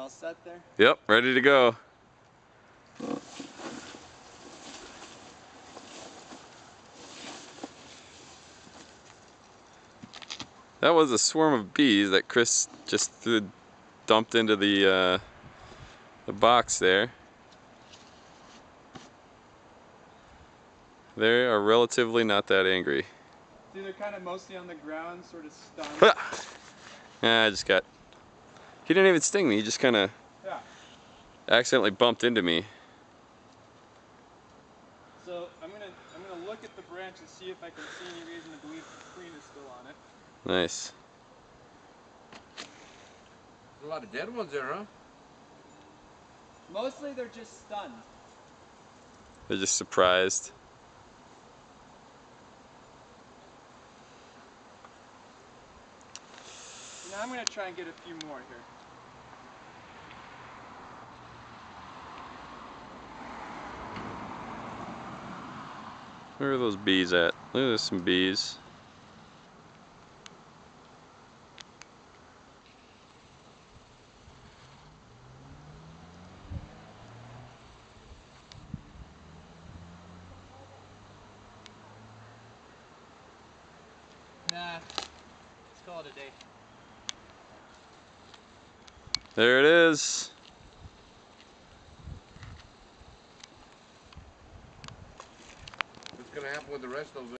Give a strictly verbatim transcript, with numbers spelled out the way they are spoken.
all set there? Yep, ready to go. That was a swarm of bees that Chris just threw, dumped into the uh, the box there. They are relatively not that angry. See, they're kind of mostly on the ground, sort of stunned. Yeah, I just got. He didn't even sting me. He just kind of yeah. accidentally bumped into me. So I'm gonna I'm gonna look at the branch and see if I can see any reason to believe the queen is still on it. Nice. There's a lot of dead ones there, huh? Mostly they're just stunned. They're just surprised. Now I'm gonna try and get a few more here. Where are those bees at? Look, there's some bees. Nah, let's call it a day. There it is. What's gonna happen with the rest of those?